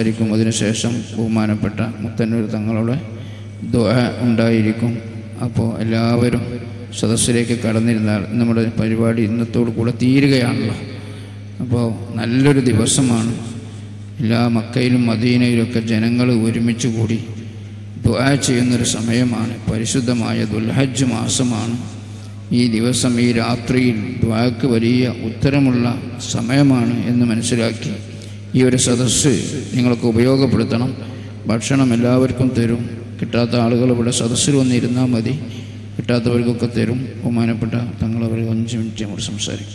ആയിരിക്കും. അതിനുശേഷം ബഹുമാനപ്പെട്ട മുത്തന്നൂർ തങ്ങളുടെ ദുആ ഉണ്ടായിരിക്കും. അപ്പോൾ എല്ലാവരും സദസ്സിലേക്ക് കടന്നിരുന്നാൽ നമ്മുടെ പരിപാടി ഇന്നത്തോടു കൂടെ തീരുകയാണല്ലോ. അപ്പോൾ നല്ലൊരു ദിവസമാണ്. എല്ലാ മക്കയിലും മദീനയിലൊക്കെ ജനങ്ങൾ ഒരുമിച്ച് കൂടി ദുആ ചെയ്യുന്നൊരു സമയമാണ്. പരിശുദ്ധമായ ദുൽഹജ്ജ് മാസമാണ്. ഈ ദിവസം ഈ രാത്രിയിൽ ദുആക്ക് വലിയ ഉത്തരമുള്ള സമയമാണ് എന്ന് മനസ്സിലാക്കി ഈ ഒരു സദസ്സ് നിങ്ങൾക്ക് ഉപയോഗപ്പെടുത്തണം. ഭക്ഷണം എല്ലാവർക്കും തരും. കിട്ടാത്ത ആളുകൾ ഇവിടെ സദസ്സിൽ വന്നിരുന്നാൽ മതി. കിട്ടാത്തവർക്കൊക്കെ തരും. ബഹുമാനപ്പെട്ട തങ്ങളവർ 5 മിനിറ്റ് നമ്മൾ സംസാരിക്കും.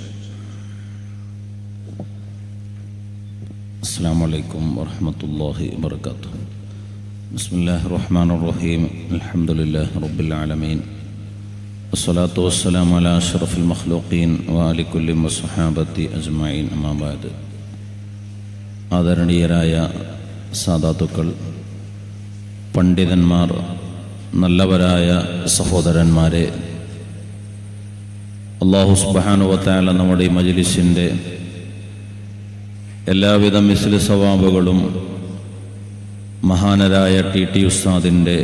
അസ്സലാമു അലൈക്കും വറഹ്മത്തുള്ളാഹി വബറകാതുഹു. ബിസ്മില്ലാഹിർ റഹ്മാനിർ റഹീം. അൽഹംദുലില്ലാഹി റബ്ബിൽ ആലമീൻ. വസ്സലാത്തു വസ്സലാമു അലാ അഷ്റഫിൽ മഖ്ലൂഖീൻ വഅലി കുല്ലി വസ്സഹാബത്തി അജ്മഈൻ. അമ്മാ ബഅദ്. ആദരണീയരായ സാദാത്തുക്കൾ, പണ്ഡിതന്മാർ, നല്ലവരായ സഹോദരന്മാരെ, അല്ലാഹു സുബ്ഹാനഹു വ തആല നമ്മുടെ ഈ മജ്ലിസിൻ്റെ എല്ലാവിധ മിസ്ലി സവാബുകളും മഹാനരായ ടി ഉസ്താദിൻ്റെ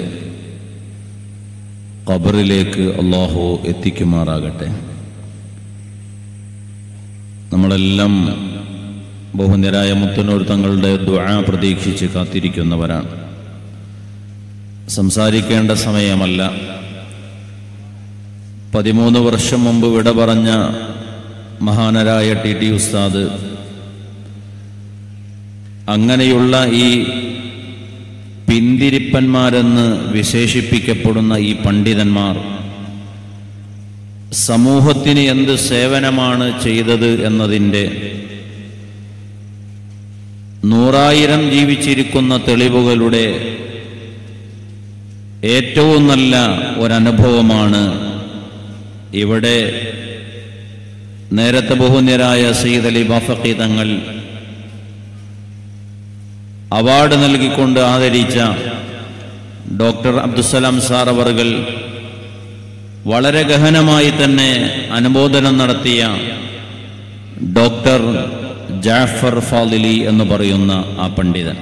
ഖബറിലേക്ക് അല്ലാഹു എത്തിക്കുമാറാകട്ടെ. നമ്മളെല്ലാം ബഹുനിരായ മുത്തന്നൂർ തങ്ങളുടെ ദുആ പ്രതീക്ഷിച്ച് കാത്തിരിക്കുന്നവരാണ്. സംസാരിക്കേണ്ട സമയമല്ല. 13 വർഷം മുമ്പ് വിട പറഞ്ഞ മഹാനരായ ടി ഉസ്താദ്, അങ്ങനെയുള്ള ഈ പിന്തിരിപ്പന്മാരെന്ന് വിശേഷിപ്പിക്കപ്പെടുന്ന ഈ പണ്ഡിതന്മാർ സമൂഹത്തിന് എന്ത് സേവനമാണ് ചെയ്തത് എന്നതിൻ്റെ 100,000 ജീവിച്ചിരിക്കുന്ന തെളിവുകളുടെ ഏറ്റവും നല്ല ഒരനുഭവമാണ് ഇവിടെ നേരത്തെ ബഹുനിരായ സയ്യിദ് അലി ബാഫഖി തങ്ങൾ അവാർഡ് നൽകിക്കൊണ്ട് ആദരിച്ച ഡോക്ടർ അബ്ദുസ്സലാം സാർ അവർകൾ വളരെ ഗഹനമായി തന്നെ അനുമോദനം നടത്തിയ ഡോക്ടർ ജാഫർ ഫാദിലി എന്ന് പറയുന്ന ആ പണ്ഡിതൻ.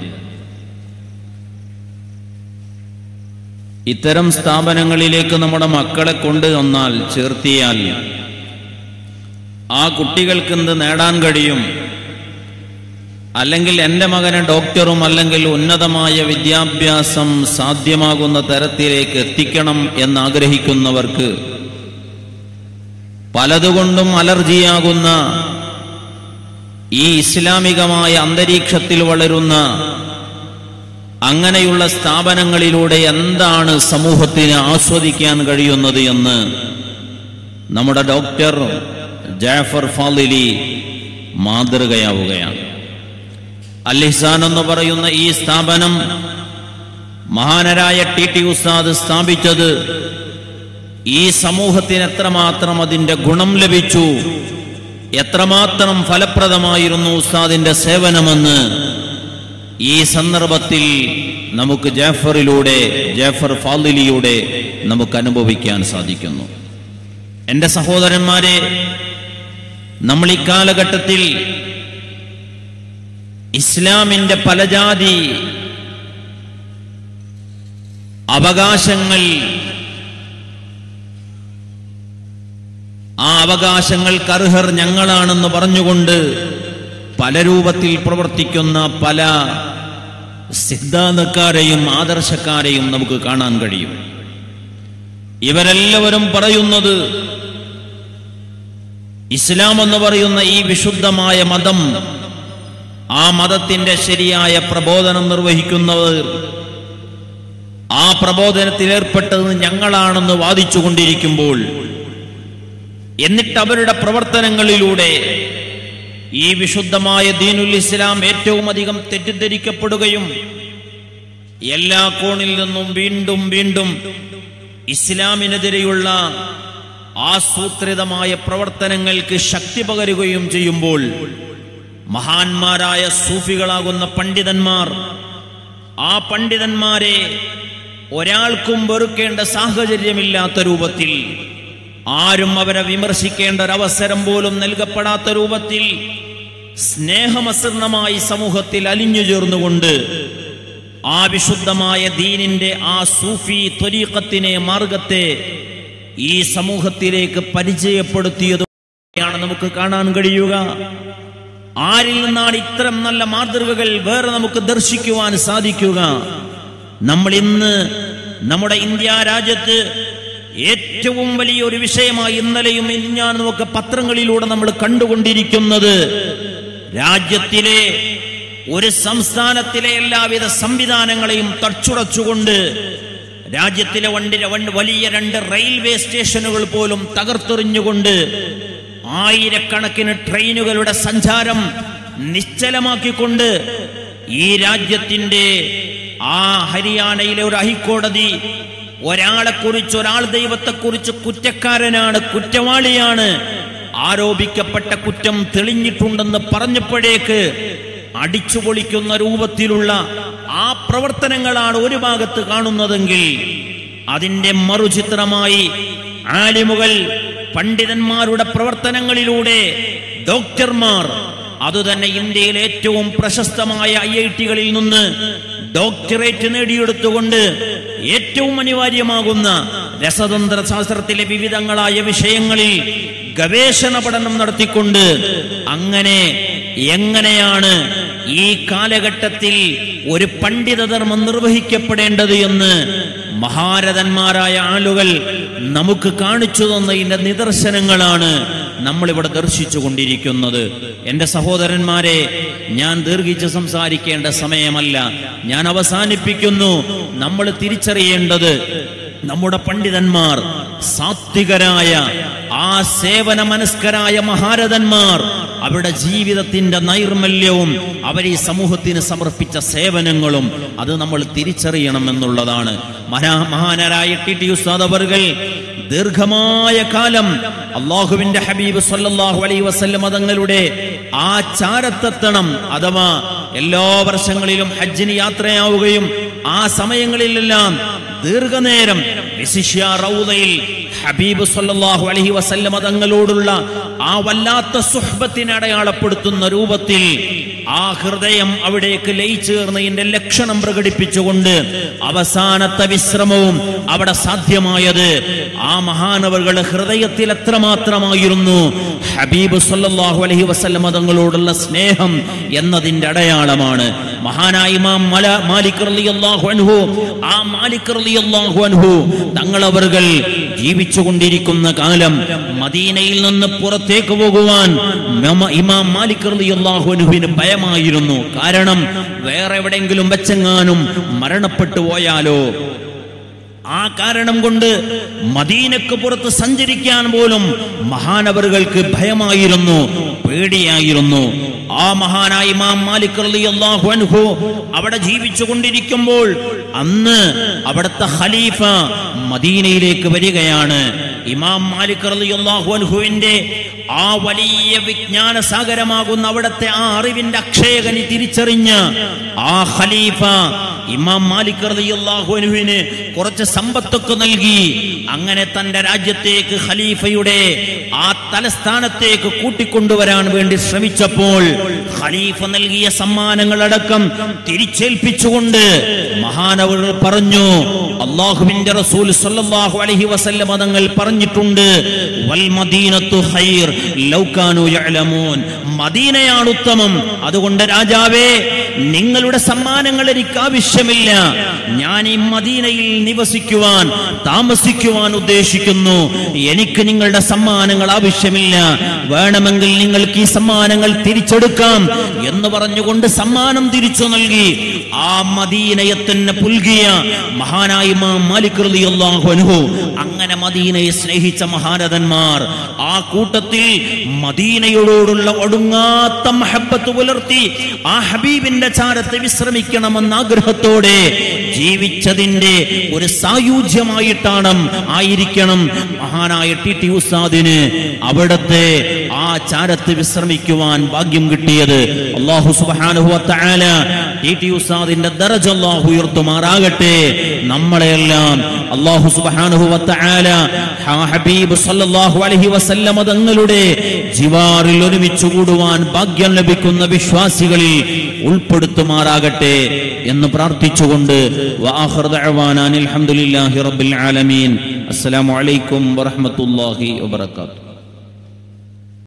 ഇത്തരം സ്ഥാപനങ്ങളിലേക്ക് നമ്മുടെ മക്കളെ കൊണ്ടുവന്നാൽ, ചേർത്തിയാൽ ആ കുട്ടികൾക്ക് എന്ത് നേടാൻ കഴിയും? അല്ലെങ്കിൽ എൻ്റെ മകനെ ഡോക്ടറും അല്ലെങ്കിൽ ഉന്നതമായ വിദ്യാഭ്യാസം സാധ്യമാകുന്ന തരത്തിലേക്ക് എത്തിക്കണം എന്നാഗ്രഹിക്കുന്നവർക്ക് പലതുകൊണ്ടും അലർജിയാകുന്ന ഈ ഇസ്ലാമികമായ അന്തരീക്ഷത്തിൽ വളരുന്ന അങ്ങനെയുള്ള സ്ഥാപനങ്ങളിലൂടെ എന്താണ് സമൂഹത്തിന് ആസ്വദിക്കാൻ കഴിയുന്നത് എന്ന് നമ്മുടെ ഡോക്ടർ ജാഫർ ഫാദിലി മാതൃകയാവുകയാണ്. അൽ ഇഹ്സാൻ എന്ന് പറയുന്ന ഈ സ്ഥാപനം മഹാനരായ ടി ഉസ്താദ് സ്ഥാപിച്ചത് ഈ സമൂഹത്തിന് എത്രമാത്രം അതിൻ്റെ ഗുണം ലഭിച്ചു, എത്രമാത്രം ഫലപ്രദമായിരുന്നു ഉസ്താദിന്റെ സേവനമെന്ന് ഈ സന്ദർഭത്തിൽ നമുക്ക് ജാഫർ ഫാദിലിയുടെ നമുക്ക് അനുഭവിക്കാൻ സാധിക്കുന്നു. എൻ്റെ സഹോദരന്മാരെ, നമ്മൾ ഈ കാലഘട്ടത്തിൽ ഇസ്ലാമിന്റെ പലജാതി അവകാശങ്ങൾ, ആ അവകാശങ്ങൾക്ക് അർഹർ ഞങ്ങളാണെന്ന് പറഞ്ഞുകൊണ്ട് പല രൂപത്തിൽ പ്രവർത്തിക്കുന്ന പല സിദ്ധാന്തക്കാരെയും ആദർശക്കാരെയും നമുക്ക് കാണാൻ കഴിയും. ഇവരെല്ലാവരും പറയുന്നത് ഇസ്ലാം എന്ന് പറയുന്ന ഈ വിശുദ്ധമായ മതം, ആ മതത്തിന്റെ ശരിയായ പ്രബോധനം നിർവഹിക്കുന്നവർ, ആ പ്രബോധനത്തിൽ ഏർപ്പെട്ടത് ഞങ്ങളാണെന്ന് വാദിച്ചുകൊണ്ടിരിക്കുമ്പോൾ, എന്നിട്ട് അവരുടെ പ്രവർത്തനങ്ങളിലൂടെ ഈ വിശുദ്ധമായ ദീനുൽ ഇസ്ലാം ഏറ്റവും അധികം തെറ്റിദ്ധരിക്കപ്പെടുകയും എല്ലാ കോണിൽ നിന്നും വീണ്ടും വീണ്ടും ഇസ്ലാമിനെതിരെയുള്ള ആസൂത്രിതമായ പ്രവർത്തനങ്ങൾക്ക് ശക്തി പകരുകയും ചെയ്യുമ്പോൾ, മഹാന്മാരായ സൂഫികളാകുന്ന പണ്ഡിതന്മാർ, ആ പണ്ഡിതന്മാരെ ഒരാൾക്കും വെറുക്കേണ്ട സാഹചര്യമില്ലാത്ത രൂപത്തിൽ, ആരും അവരെ വിമർശിക്കേണ്ട ഒരവസരം പോലും നൽകപ്പെടാത്ത രൂപത്തിൽ സ്നേഹമസൃണമായി സമൂഹത്തിൽ അലിഞ്ഞു ചേർന്നുകൊണ്ട് ആ വിശുദ്ധമായ ദീനിന്റെ ആ സൂഫി ത്വരീഖത്തിനെ, മാർഗത്തെ ഈ സമൂഹത്തിലേക്ക് പരിചയപ്പെടുത്തിയതാണ് നമുക്ക് കാണാൻ കഴിയുക. ആരിൽ നിന്നാണ് ഇത്തരം നല്ല മാതൃകകൾ വേറെ നമുക്ക് ദർശിക്കുവാൻ സാധിക്കുക? നമ്മൾ ഇന്ന് നമ്മുടെ ഇന്ത്യ രാജ്യത്ത് ഏറ്റവും വലിയൊരു വിഷയമായി ഇന്നലെയും ഞാൻ നമുക്ക് പത്രങ്ങളിലൂടെ നമ്മൾ കണ്ടുകൊണ്ടിരിക്കുന്നത്, രാജ്യത്തിലെ ഒരു സംസ്ഥാനത്തിലെ എല്ലാവിധ സംവിധാനങ്ങളെയും തച്ചുടച്ചുകൊണ്ട് രാജ്യത്തിലെ വലിയ 2 റെയിൽവേ സ്റ്റേഷനുകൾ പോലും തകർത്തെറിഞ്ഞുകൊണ്ട് ആയിരക്കണക്കിന് ട്രെയിനുകളുടെ സഞ്ചാരം നിശ്ചലമാക്കിക്കൊണ്ട് ഈ രാജ്യത്തിന്റെ ആ ഹരിയാനയിലെ ഒരു ഹൈക്കോടതി ഒരാളെക്കുറിച്ച്, ഒരാൾ ദൈവത്തെക്കുറിച്ച് കുറ്റക്കാരനാണ്, കുറ്റവാളിയാണ്, ആരോപിക്കപ്പെട്ട കുറ്റം തെളിഞ്ഞിട്ടുണ്ടെന്ന് പറഞ്ഞപ്പോഴേക്ക് അടിച്ചുപൊളിക്കുന്ന രൂപത്തിലുള്ള ആ പ്രവർത്തനങ്ങളാണ് ഒരു ഭാഗത്ത് കാണുന്നതെങ്കിൽ, അതിന്റെ മറുചിത്രമായി ആലിമുകൾ, പണ്ഡിതന്മാരുടെ പ്രവർത്തനങ്ങളിലൂടെ ഡോക്ടർമാർ, അതുതന്നെ ഇന്ത്യയിലെ ഏറ്റവും പ്രശസ്തമായ IIT-കളിൽ നിന്ന് ഡോക്ടറേറ്റ് നേടിയെടുത്തുകൊണ്ട് ഏറ്റവും അനിവാര്യമാകുന്ന രസതന്ത്ര ശാസ്ത്രത്തിലെ വിവിധങ്ങളായ വിഷയങ്ങളിൽ ഗവേഷണ പഠനം നടത്തിക്കൊണ്ട് അങ്ങനെ എങ്ങനെയാണ് ഈ കാലഘട്ടത്തിൽ ഒരു പണ്ഡിതധർമ്മം നിർവഹിക്കപ്പെടേണ്ടത് എന്ന് മഹാരഥന്മാരായ ആളുകൾ നമുക്ക് കാണിച്ചു തന്നതിന്റെ നിദർശനങ്ങളാണ് നമ്മളിവിടെ ദർശിച്ചു കൊണ്ടിരിക്കുന്നത്. എൻ്റെ സഹോദരന്മാരെ, ഞാൻ ദീർഘിച്ച് സംസാരിക്കേണ്ട സമയമല്ല, ഞാൻ അവസാനിപ്പിക്കുന്നു. നമ്മൾ തിരിച്ചറിയേണ്ടത്, നമ്മുടെ പണ്ഡിതന്മാർ, സാത്വികരായ ആ സേവന മനസ്കരായ മഹാരഥന്മാർ, അവരുടെ ജീവിതത്തിന്റെ നൈർമല്യവും അവർ ഈ സമൂഹത്തിന് സമർപ്പിച്ച സേവനങ്ങളും അത് നമ്മൾ തിരിച്ചറിയണം എന്നുള്ളതാണ്. മഹാനരായ ടി ഉസ്താദ് അവർകൾ ദീർഘമായ കാലം അള്ളാഹുവിന്റെ ഹബീബ് സല്ലല്ലാഹു അലൈഹി വസല്ലം തങ്ങളുടെ ആ ചാരത്തെത്തണം, അഥവാ എല്ലാ വർഷങ്ങളിലും ഹജ്ജിന് യാത്രയാവുകയും ആ സമയങ്ങളിലെല്ലാം ദീർഘനേരം വിശിഷ്യ റൗദയിൽ ഹബീബ് സല്ലല്ലാഹു അലൈഹി വസല്ലം തങ്ങളോടുള്ള ആ വല്ലാത്ത സുഹ്ബത്തിനെ അടയാളപ്പെടുത്തുന്ന രൂപത്തിൽ ആ ഹൃദയം അവിടേക്ക് ലയിച്ചേർന്നതിന്റെ ലക്ഷണം പ്രകടിപ്പിച്ചുകൊണ്ട് അവസാനത്തെ വിശ്രമവും അവിടെ സാധ്യമായത് ആ മഹാനവറുകളുടെ ഹൃദയത്തിൽ എത്രമാത്രമായിരുന്നു ഹബീബ് സല്ലല്ലാഹു അലൈഹി വസല്ലം തങ്ങളോടുള്ള സ്നേഹം എന്നതിന്റെ അടയാളമാണ്. മഹാനായ ഇമാം മാലിക് റളിയല്ലാഹു അൻഹു, ആ മാലിക് റളിയല്ലാഹു അൻഹു തങ്ങളവറുകൾ ജീവിച്ചുകൊണ്ടിരിക്കുന്ന കാലം മദീനയിൽ നിന്ന് പുറത്തേക്ക് പോകുവാൻ ഇമാം മാലിക് റളിയല്ലാഹു അൻഹുവിന് ഭയമായിരുന്നു. കാരണം വേറെ എവിടെയെങ്കിലും വെച്ചെങ്ങാനും മരണപ്പെട്ടു പോയാലോ. ആ കാരണം കൊണ്ട് മദീനക്ക് പുറത്ത് സഞ്ചരിക്കാൻ പോലും മഹാനവറുകൾക്ക് ഭയമായിരുന്നു, പേടിയായിരുന്നു. ആ മഹാനായ ഇമാം മാലിക് റളിയല്ലാഹു അൻഹു അവിടെ ജീവിച്ചു കൊണ്ടിരിക്കുമ്പോൾ അന്ന് അവിടുത്തെ ഖലീഫ മദീനയിലേക്ക് വരികയാണ്. ഇമാം മാലിക് റളിയല്ലാഹു അൻഹുവിന്റെ ആ വലിയ വിജ്ഞാന സാഗരമാകുന്ന അവിടുത്തെ ആ അറിവിന്റെ അക്ഷയകനി തിരിച്ചറിഞ്ഞ ആ ഖലീഫ ഇമാം മാലിക് റളിയല്ലാഹു അൻഹുവിന് കുറച്ച് സമ്പത്തൊക്കെ നൽകി. അങ്ങനെ തന്റെ രാജ്യത്തേക്ക് ഖലീഫയുടെ ആ തലസ്ഥാനത്തേക്ക് കൂട്ടിക്കൊണ്ടുവരാൻ വേണ്ടി ശ്രമിച്ചപ്പോൾ ഖലീഫ നൽകിയ സമ്മാനങ്ങളടക്കം തിരിച്ചേൽപ്പിച്ചുകൊണ്ട് മഹാനവറുകൾ പറഞ്ഞു, അല്ലാഹുവിന്റെ റസൂൽ സല്ലല്ലാഹു അലൈഹി വസല്ലം തങ്ങൾ പറഞ്ഞിട്ടുണ്ട്, വൽ മദീനത്തു ഖൈർ ലൗ കാനൂ യഅലമൂൻ, മദീനയാണ് ഉത്തമം. അതുകൊണ്ട് രാജാവേ, നിങ്ങളുടെ സമ്മാനങ്ങൾ എനിക്ക് ആവശ്യമില്ല. ഞാൻ ഈ മദീനയിൽ നിവസിക്കുവാൻ, താമസിക്കുവാൻ ഉദ്ദേശിക്കുന്നു. എനിക്ക് നിങ്ങളുടെ സമ്മാനങ്ങൾ ആവശ്യമില്ല. വേണമെങ്കിൽ നിങ്ങൾക്ക് ഈ സമ്മാനങ്ങൾ തിരിച്ചെടുക്കാം എന്ന് പറഞ്ഞുകൊണ്ട് സമ്മാനം തിരിച്ചു നൽകി ആ മദീനയെ തന്നെ പുൽകിയ മഹാനായ ഇമാം മാലിക് റളിയല്ലാഹു അൻഹു. അങ്ങനെ മദീനയെ സ്നേഹിച്ച മഹാരഥന്മാർ ആ കൂട്ടത്തിൽ മദീനയോടുള്ള ഒടുങ്ങാത്ത മഹബ്ബത്ത് പുലർത്തി ആ ഹബീബിന്റെ ചാരത്ത് വിശ്രമിക്കണമെന്ന ആഗ്രഹത്തോടെ ജീവിച്ചതിന്റെ ഒരു സായുജ്യമായിട്ടാണ് ആയിരിക്കണം മഹാനായ ടി ഉസ്താദിന് അവിടത്തെ ആ ആ ചാരത്ത് വിശ്രമിക്കുവാൻ ഭാഗ്യം കിട്ടിയത്. അല്ലാഹു സുബ്ഹാനഹു വ തആല ടി ഉസ്താദിന്റെ ദറജ അല്ലാഹു ഉയർത്തുമാറാകട്ടെ. നമ്മളെല്ലാം അല്ലാഹു സുബ്ഹാനഹു വ തആല ഹബീബ് സല്ലല്ലാഹു അലൈഹി വസല്ലം തങ്ങളുടെ ജിവാറിൽ ഒരുമിച്ച് കൂടുവാൻ ഭാഗ്യം ലഭിക്കുന്ന വിശ്വാസികളിൽ ഉൾപ്പെടുത്തുമാറാകട്ടെ എന്ന് പ്രാർത്ഥിച്ചുകൊണ്ട് വആഖിറു ദഅവാനാ അൽഹംദുലില്ലാഹി റബ്ബിൽ ആലമീൻ. അസ്സലാമു അലൈക്കും വറഹ്മത്തുള്ളാഹി വബറകാതുഹു.